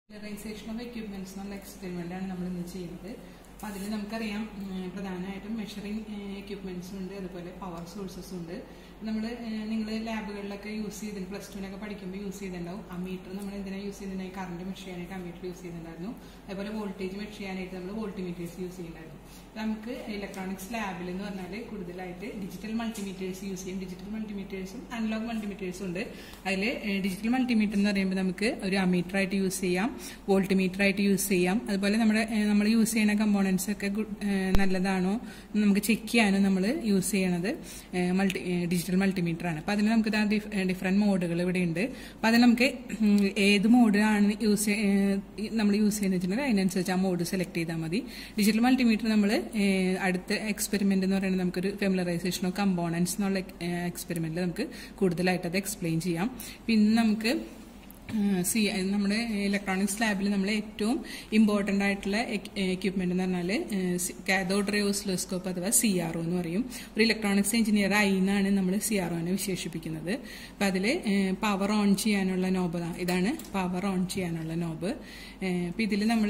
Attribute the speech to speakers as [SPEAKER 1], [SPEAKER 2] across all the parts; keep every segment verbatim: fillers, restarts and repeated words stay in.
[SPEAKER 1] Realization of equipments എന്നുള്ള experiment ആണ് നമ്മൾ ഇന്ന് ചെയ്യുന്നത്. അപ്പോൾ അതിൽ നമുക്കറിയാം പ്രധാനമായിട്ടും മെഷറിംഗ് എക്യുപ്മെന്റ്സും ഉണ്ട്, അതുപോലെ പവർ സോഴ്സസും ഉണ്ട്. നമ്മൾ നിങ്ങൾ ലാബുകളിലൊക്കെ യൂസ് ചെയ്ത് പ്ലസ് ടുവിനൊക്കെ പഠിക്കുമ്പോൾ യൂസ് ചെയ്തിട്ടുണ്ടാവും. ആ മീറ്റർ നമ്മൾ എന്തിനാണ് യൂസ് ചെയ്തിട്ടുണ്ടായി? കറണ്ട് മെഷർ ചെയ്യാനായിട്ട് ആ മീറ്റർ യൂസ് ചെയ്തിട്ടുണ്ടായിരുന്നു. അതുപോലെ വോൾട്ടേജ് മെഷർ ചെയ്യാനായിട്ട് നമ്മൾ വോൾട്ടിമീറ്റേഴ്സ് യൂസ് ചെയ്യുന്നുണ്ടായിരുന്നു. നമുക്ക് ഇലക്ട്രോണിക്സ് ലാബിൽ എന്ന് പറഞ്ഞാൽ കൂടുതലായിട്ട് ഡിജിറ്റൽ മൾട്ടിമീറ്റേഴ്സ് യൂസ് ചെയ്യും. ഡിജിറ്റൽ മൾട്ടിമീറ്റേഴ്സും അനലോഗ് മൾട്ടിമീറ്റേഴ്സും ഉണ്ട്. അതിൽ ഡിജിറ്റൽ മൾട്ടിമീറ്റർ എന്ന് പറയുമ്പോൾ നമുക്ക് ഒരു അമീറ്റർ ആയിട്ട് യൂസ് ചെയ്യാം, വോൾട്ടിമീറ്റർ ആയിട്ട് യൂസ് ചെയ്യാം. അതുപോലെ നമ്മുടെ നമ്മൾ യൂസ് ചെയ്യുന്ന കമ്പോണൻസ് ഒക്കെ നല്ലതാണോ നമുക്ക് ചെക്ക് ചെയ്യാനും നമ്മൾ യൂസ് ചെയ്യണത് മൾട്ടി ഡിജിറ്റൽ മൾട്ടിമീറ്റർ ആണ്. അപ്പോൾ അതിൽ നമുക്ക് ഡിഫറെന്റ് മോഡുകൾ ഇവിടെ ഉണ്ട്. അപ്പോൾ അതിൽ നമുക്ക് ഏത് മോഡാണ് യൂസ് നമ്മൾ യൂസ് ചെയ്യുന്നത് വെച്ചിട്ടുണ്ടെങ്കിൽ അതിനനുസരിച്ച് ആ മോഡ് സെലക്ട് ചെയ്താൽ മതി. ഡിജിറ്റൽ മൾട്ടിമീറ്റർ നമ്മൾ അടുത്ത എക്സ്പെരിമെന്റ് എന്ന് പറയുന്നത് നമുക്കൊരു ഫെമിലറൈസേഷൻ ഓഫ് കമ്പോണൻസ് എന്നുള്ള എക്സ്പെരിമെന്റിൽ നമുക്ക് കൂടുതലായിട്ട് അത് എക്സ്പ്ലെയിൻ ചെയ്യാം. പിന്നെ നമുക്ക് സി നമ്മുടെ ഇലക്ട്രോണിക്സ് ലാബിൽ നമ്മൾ ഏറ്റവും ഇമ്പോർട്ടൻ്റ് ആയിട്ടുള്ള എക്യുപ്മെന്റ് എന്ന് പറഞ്ഞാൽ കാഥോഡ് റേ ഓസിലോസ്കോപ്പ് അഥവാ സി ആർ ഒ എന്ന് പറയും. ഒരു ഇലക്ട്രോണിക്സ് എഞ്ചിനീയർ ആയി എന്നാണ് നമ്മൾ സി ആർ ഒനെ വിശേഷിപ്പിക്കുന്നത്. അപ്പം അതിൽ പവർ ഓൺ ചെയ്യാനുള്ള നോബ് ഇതാണ് പവർ ഓൺ ചെയ്യാനുള്ള നോബ്. അപ്പം ഇതിൽ നമ്മൾ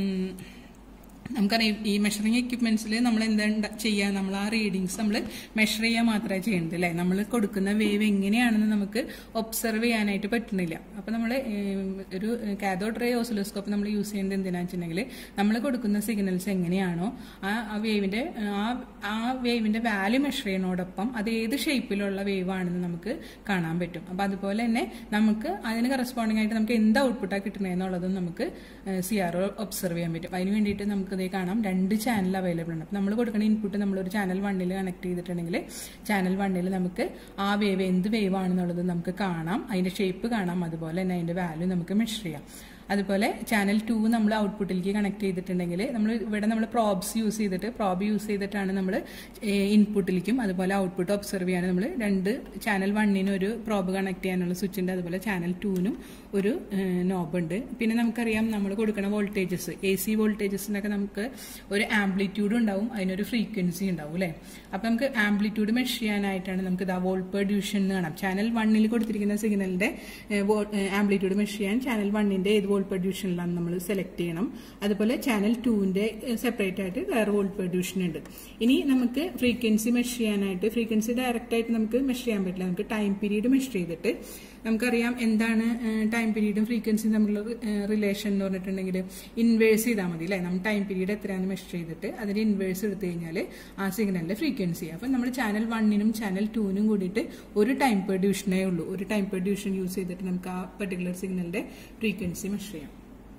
[SPEAKER 1] നമുക്കറിയാം ഈ മെഷറിംഗ് എക്യുപ്മെന്റ്സിൽ നമ്മൾ എന്താ ചെയ്യുക, നമ്മൾ ആ റീഡിങ്സ് നമ്മൾ മെഷർ ചെയ്യാൻ മാത്രമേ ചെയ്യുന്നത് അല്ലേ. നമ്മൾ കൊടുക്കുന്ന വേവ് എങ്ങനെയാണെന്ന് നമുക്ക് ഒബ്സർവ് ചെയ്യാനായിട്ട് പറ്റുന്നില്ല. അപ്പം നമ്മൾ ഒരു കാഥോഡ് റേ ഓസിലോസ്കോപ്പ് നമ്മൾ യൂസ് ചെയ്യുന്നത് എന്തിനാണെന്ന് വെച്ചിട്ടുണ്ടെങ്കിൽ നമ്മൾ കൊടുക്കുന്ന സിഗ്നൽസ് എങ്ങനെയാണോ ആ ആ വേവിന്റെ ആ ആ വേവിന്റെ വാല്യൂ മെഷർ ചെയ്യുന്നതോടൊപ്പം അത് ഏത് ഷേപ്പിലുള്ള വേവ് ആണെന്ന് നമുക്ക് കാണാൻ പറ്റും. അപ്പം അതുപോലെ തന്നെ നമുക്ക് അതിന് കറസ്പോണ്ടിങ് ആയിട്ട് നമുക്ക് എന്ത് ഔട്ട്പുട്ടാണ് കിട്ടണമെന്നുള്ളതും നമുക്ക് സി ആർ ഒ ഒബ്സർവ് ചെയ്യാൻ പറ്റും. അതിന് വേണ്ടിയിട്ട് നമുക്ക് ഇതേ കാണാം രണ്ട് ചാനൽ അവൈലബിൾ ആണ്. അപ്പം നമ്മൾ കൊടുക്കുന്ന ഇൻപുട്ട് നമ്മളൊരു ചാനൽ വണ്ണിൽ കണക്ട് ചെയ്തിട്ടുണ്ടെങ്കിൽ ചാനൽ വണ്ണിൽ നമുക്ക് ആ വേവ് എന്ത് വേവ് ആണെന്നുള്ളത് നമുക്ക് കാണാം, അതിന്റെ ഷേപ്പ് കാണാം, അതുപോലെ തന്നെ അതിന്റെ വാല്യൂ നമുക്ക് മെഷർ ചെയ്യാം. അതുപോലെ ചാനൽ ടു നമ്മൾ ഔട്ട്പുട്ടിലേക്ക് കണക്ട് ചെയ്തിട്ടുണ്ടെങ്കിൽ നമ്മൾ ഇവിടെ നമ്മൾ പ്രോബ്സ് യൂസ് ചെയ്തിട്ട് പ്രോബ് യൂസ് ചെയ്തിട്ടാണ് നമ്മൾ ഇൻപുട്ടിലേക്കും അതുപോലെ ഔട്ട്പുട്ട് ഒബ്സർവ് ചെയ്യാൻ നമ്മൾ രണ്ട് ചാനൽ വണ്ണിന് ഒരു പ്രോബ് കണക്ട് ചെയ്യാനുള്ള സ്വിച്ച് ഉണ്ട്, അതുപോലെ ചാനൽ ടൂവിനും ഒരു നോബ് ഉണ്ട്. പിന്നെ നമുക്കറിയാം നമ്മൾ കൊടുക്കുന്ന വോൾട്ടേജസ് എ സി വോൾട്ടേജസിനൊക്കെ നമുക്ക് ഒരു ആംപ്ലിറ്റ്യൂഡ് ഉണ്ടാവും, അതിനൊരു ഫ്രീക്വൻസി ഉണ്ടാവും അല്ലേ. അപ്പം നമുക്ക് ആംപ്ലിറ്റ്യൂഡ് മെഷർ ചെയ്യാനായിട്ടാണ് നമുക്ക് ഇതാ വോൾട്ട് പെർ ഡിവിഷൻ എന്ന് കാണാം. ചാനൽ വണ്ണിൽ കൊടുത്തിരിക്കുന്ന സിഗ്നലിന്റെ ആംപ്ലിറ്റ്യൂഡ് മെഷർ ചെയ്യാൻ ചാനൽ വണ്ണിന്റെ ഏത് വോൾട്ട് പെർ ഡിവിഷനിലാണ് നമ്മൾ സെലക്ട് ചെയ്യണം. അതുപോലെ ചാനൽ ടൂവിന്റെ സെപ്പറേറ്റ് ആയിട്ട് വേറെ വോൾട്ട് പെർ ഡിവിഷൻ ഉണ്ട്. ഇനി നമുക്ക് ഫ്രീക്വൻസി മെഷർ ചെയ്യാനായിട്ട് ഫ്രീക്വൻസി ഡയറക്റ്റ് ആയിട്ട് നമുക്ക് മെഷർ ചെയ്യാൻ പറ്റില്ല. നമുക്ക് ടൈം പീരീഡ് മെഷർ ചെയ്തിട്ട് നമുക്കറിയാം എന്താണ് ടൈം പീരീഡും ഫ്രീക്വൻസിയും തമ്മിലുള്ള റിലേഷൻ എന്ന് പറഞ്ഞിട്ടുണ്ടെങ്കിൽ ഇൻവേഴ്സ് ചെയ്താൽ മതി അല്ലേ. നമ്മൾ ടൈം പീരീഡ് എത്രയാണെന്ന് മെഷർ ചെയ്തിട്ട് അതിന്റെ ഇൻവേഴ്സ് എടുത്തു കഴിഞ്ഞാൽ ആ സിഗ്നലിന്റെ ഫ്രീക്വൻസി. അപ്പം നമ്മൾ ചാനൽ വണ്ണിനും ചാനൽ ടൂവിനും കൂടിയിട്ട് ഒരു ടൈം പെർ ഡിവിഷനേ ഉള്ളൂ. ഒരു ടൈം പെർ ഡിവിഷൻ യൂസ് ചെയ്തിട്ട് നമുക്ക് ആ പെർട്ടിക്കുലർ സിഗ്നലിന്റെ ഫ്രീക്വൻസി മെഷർ ചെയ്യാം.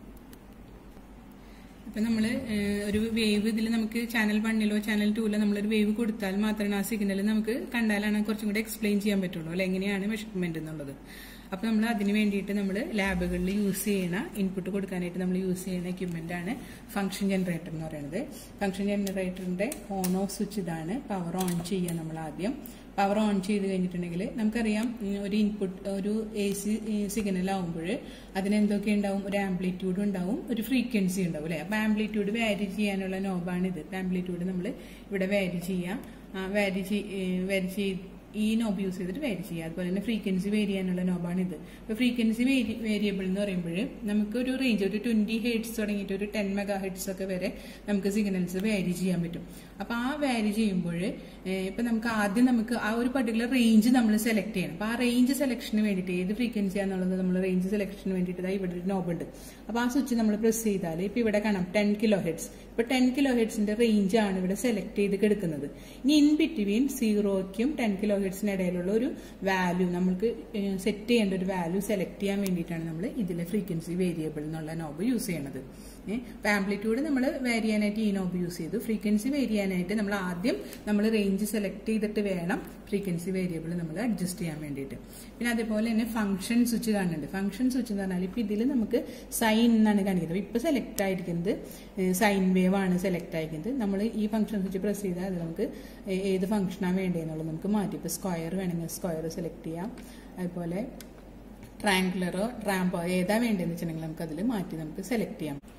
[SPEAKER 1] അപ്പം നമ്മൾ ഒരു വേവ് ഇതിൽ നമുക്ക് ചാനൽ വണ്ണിലോ ചാനൽ ടൂവിലോ നമ്മളൊരു വേവ് കൊടുത്താൽ മാത്രമേ ആ സിഗ്നൽ നമുക്ക് കണ്ടാലാണ് കുറച്ചും കൂടെ എക്സ്പ്ലെയിൻ ചെയ്യാൻ പറ്റുള്ളൂ അല്ലെ, എങ്ങനെയാണ് മെഷർമെന്റ് എന്നുള്ളത്. അപ്പം നമ്മൾ അതിന് വേണ്ടിയിട്ട് നമ്മൾ ലാബുകളിൽ യൂസ് ചെയ്യണ ഇൻപുട്ട് കൊടുക്കാനായിട്ട് നമ്മൾ യൂസ് ചെയ്യുന്ന എക്യുപ്മെന്റ് ആണ് ഫംഗ്ഷൻ ജനറേറ്റർ എന്ന് പറയുന്നത്. ഫംഗ്ഷൻ ജനറേറ്ററിന്റെ ഓൺ ഓഫ് സ്വിച്ച് ഇതാണ്. പവർ ഓൺ ചെയ്യുക നമ്മൾ ആദ്യം. പവർ ഓൺ ചെയ്ത് കഴിഞ്ഞിട്ടുണ്ടെങ്കിൽ നമുക്കറിയാം ഒരു ഇൻപുട്ട് ഒരു എ സി സിഗ്നൽ ആവുമ്പോൾ അതിനെന്തൊക്കെ ഉണ്ടാവും, ഒരു ആംപ്ലിറ്റ്യൂഡ് ഉണ്ടാവും, ഒരു ഫ്രീക്വൻസി ഉണ്ടാവും അല്ലെ. അപ്പൊ ആംപ്ലിറ്റ്യൂഡ് വാരി ചെയ്യാനുള്ള നോബാണിത്. ആംപ്ലിറ്റ്യൂഡ് നമ്മൾ ഇവിടെ വാരി ചെയ്യാം. വാരി വാരി ചെയ്ത് ഈ നോബ് യൂസ് ചെയ്തിട്ട് വേരി ചെയ്യുക. അതുപോലെ തന്നെ ഫ്രീക്വൻസി വേരി ചെയ്യാനുള്ള നോബാണ് ഇത്. ഇപ്പൊ ഫ്രീക്വൻസി വേരിയബിൾ എന്ന് പറയുമ്പോൾ നമുക്ക് ഒരു റേഞ്ച് ഒരു ട്വന്റി ഹെഡ്സ് തുടങ്ങിയിട്ട് ഒരു ടെൻ മെഗാ ഹെഡ്സ് ഒക്കെ വരെ നമുക്ക് സിഗ്നൽസ് വേരി ചെയ്യാൻ പറ്റും. അപ്പൊ ആ വേരി ചെയ്യുമ്പോൾ ഇപ്പൊ നമുക്ക് ആദ്യം നമുക്ക് ആ ഒരു പർട്ടിക്കുലർ റേഞ്ച് നമ്മൾ സെലക്ട് ചെയ്യണം. അപ്പൊ ആ റേഞ്ച് സെലക്ഷന് വേണ്ടിയിട്ട് ഏത് ഫ്രീക്വൻസി ആണെന്നുള്ളത് നമ്മൾ റേഞ്ച് സെലക്ഷന് വേണ്ടിയിട്ട് ഇവിടെ ഒരു നോബ് ഉണ്ട്. അപ്പൊ ആ സ്വിച്ച് നമ്മൾ പ്രസ് ചെയ്താൽ ഇപ്പൊ ഇവിടെ കാണാം ടെൻ കിലോ ഹെഡ്സ്. ഇപ്പൊ ടെൻ കിലോ ഹെഡ്സിന്റെ റേഞ്ച് ആണ് ഇവിടെ സെലക്ട് ചെയ്ത് കിടക്കുന്നത്. ഇനി ഇൻ ബിറ്റ്വീൻ സീറോയ്ക്കും ടെൻ കിലോ ഹെഡ്സിന് ഇടയിലുള്ള ഒരു വാല്യൂ നമുക്ക് സെറ്റ് ചെയ്യേണ്ട ഒരു വാല്യൂ സെലക്ട് ചെയ്യാൻ വേണ്ടിയിട്ടാണ് നമ്മൾ ഇതിലെ ഫ്രീക്വൻസി വേരിയബിൾ എന്നുള്ള നോബ് യൂസ് ചെയ്യണത്. ആംപ്ലിറ്റ്യൂഡ് നമ്മൾ വേരി ചെയ്യാനായിട്ട് ഈ നോബ് യൂസ് ചെയ്തു. ഫ്രീക്വൻസി വേരി ചെയ്യാനായിട്ട് നമ്മൾ ആദ്യം നമ്മൾ റേഞ്ച് സെലക്ട് ചെയ്തിട്ട് വേണം ഫ്രീക്വൻസി വേരിയബിൾ നമ്മൾ അഡ്ജസ്റ്റ് ചെയ്യാൻ വേണ്ടിയിട്ട്. പിന്നെ അതേപോലെ തന്നെ ഫംഗ്ഷൻ സ്വിച്ച് കാണുന്നുണ്ട്. ഫംഗ്ഷൻ സ്വിച്ച് എന്ന് പറഞ്ഞാൽ ഇപ്പൊ ഇതിൽ നമുക്ക് സൈൻ എന്നാണ് കാണിക്കുന്നത്. ഇപ്പൊ സെലക്ട് ആയിരിക്കുന്നത് സൈൻ വേവ് ആണ് സെലക്ട് ആയിരിക്കുന്നത്. നമ്മൾ ഈ ഫംഗ്ഷൻ സ്വിച്ച് പ്രസ് ചെയ്താൽ അത് നമുക്ക് ഏത് ഫംഗ്ഷനാണ് വേണ്ടതെന്നുള്ളത് നമുക്ക് മാറ്റി. ഇപ്പൊ സ്ക്വയർ വേണമെങ്കിൽ സ്ക്വയർ സെലക്ട് ചെയ്യാം. അതുപോലെ ട്രയാങ്കുലറോ റാമ്പോ ഏതാ വേണ്ടതെന്ന് വെച്ചിട്ടുണ്ടെങ്കിൽ നമുക്ക് അതിൽ മാറ്റി നമുക്ക് സെലക്ട് ചെയ്യാം.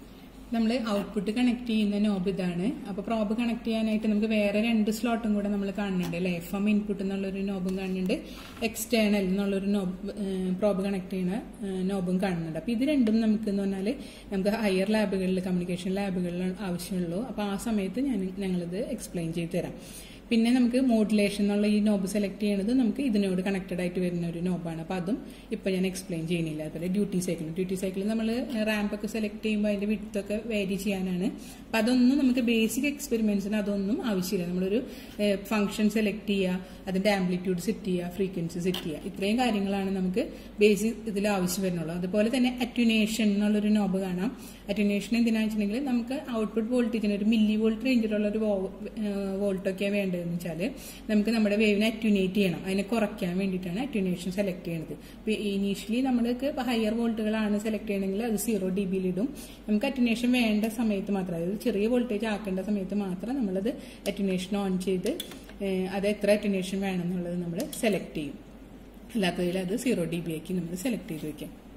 [SPEAKER 1] നമ്മൾ ഔട്ട്പുട്ട് കണക്ട് ചെയ്യുന്ന നോബ് ഇതാണ്. അപ്പോൾ പ്രോബ് കണക്ട് ചെയ്യാനായിട്ട് നമുക്ക് വേറെ രണ്ട് സ്ലോട്ടും കൂടെ നമ്മൾ കാണുന്നുണ്ട് അല്ലേ. എഫ് എം ഇൻപുട്ട് എന്നുള്ളൊരു നോബും കാണുന്നുണ്ട്, എക്സ്റ്റേണൽ എന്നുള്ളൊരു നോബ് പ്രോബ് കണക്ട് ചെയ്യുന്ന നോബും കാണുന്നുണ്ട്. അപ്പോൾ ഇത് രണ്ടും നമുക്ക് എന്ന് പറഞ്ഞാൽ നമുക്ക് ഹയർ ലാബുകളിൽ കമ്മ്യൂണിക്കേഷൻ ലാബുകളിൽ ആവശ്യമുള്ളൂ. അപ്പോൾ ആ സമയത്ത് ഞാൻ ഞങ്ങളിത് എക്സ്പ്ലെയിൻ ചെയ്ത് തരാം. പിന്നെ നമുക്ക് മോഡുലേഷൻ എന്നുള്ള ഈ നോബ് സെലക്ട് ചെയ്യുന്നത് നമുക്ക് ഇതിനോട് കണക്റ്റഡ് ആയിട്ട് വരുന്ന ഒരു നോബാണ്. അപ്പോൾ അതും ഇപ്പോൾ ഞാൻ എക്സ്പ്ലെയിൻ ചെയ്യുന്നില്ല. അതുപോലെ ഡ്യൂട്ടി സൈക്കിൾ ഡ്യൂട്ടി സൈക്കിൾ നമ്മൾ റാമ്പ് ഒക്കെ സെലക്ട് ചെയ്യുമ്പോൾ അതിന്റെ വിഡ്ത്തൊക്കെ വേരി ചെയ്യാനാണ്. അപ്പം അതൊന്നും നമുക്ക് ബേസിക് എക്സ്പെരിമെന്റ്സിന് അതൊന്നും ആവശ്യമില്ല. നമ്മളൊരു ഫംഗ്ഷൻ സെലക്ട് ചെയ്യുക, അതിന്റെ ആംപ്ലിറ്റ്യൂഡ് സെറ്റ് ചെയ്യുക, ഫ്രീക്വൻസി സെറ്റ് ചെയ്യുക, ഇത്രയും കാര്യങ്ങളാണ് നമുക്ക് ബേസിക് ഇതിൽ ആവശ്യം വരുന്നുള്ളൂ. അതുപോലെ തന്നെ അറ്റ്യൂനേഷൻ എന്നുള്ളൊരു നോബ് കാണാം. അറ്റ്യൂനേഷൻ എന്തിനാണെന്ന് വെച്ചിട്ടുണ്ടെങ്കിൽ നമുക്ക് ഔട്ട്പുട്ട് വോൾട്ടേജിന് ഒരു മില്ലി വോൾട്ട് റേഞ്ചിലുള്ള ഒരു വോൾട്ടൊക്കെയാണ് വേണ്ടതെന്ന് വെച്ചാൽ നമുക്ക് നമ്മുടെ വേവിനെ അറ്റ്യൂനേറ്റ് ചെയ്യണം. അതിനെ കുറയ്ക്കാൻ വേണ്ടിയിട്ടാണ് അറ്റ്യൂനേഷൻ സെലക്ട് ചെയ്യുന്നത്. ഇപ്പോൾ ഇനീഷ്യലി നമ്മൾക്ക് ഇപ്പോൾ ഹയർ വോൾട്ടുകളാണ് സെലക്ട് ചെയ്യണമെങ്കിൽ അത് സീറോ ഡി ബിയിലിടും. നമുക്ക് അറ്റ്യൂനേഷൻ വേണ്ട സമയത്ത് മാത്രം, അതായത് ചെറിയ വോൾട്ടേജ് ആക്കേണ്ട സമയത്ത് മാത്രം നമ്മളത് അറ്റ്യൂനേഷൻ ഓൺ ചെയ്ത് അത് എത്ര അറ്റ്യൂനേഷൻ വേണം എന്നുള്ളത് നമ്മൾ സെലക്ട് ചെയ്യും. അല്ലാത്തതിൽ അത് സീറോ ഡി ബി ആക്കി നമ്മൾ സെലക്ട് ചെയ്ത് വെക്കാം.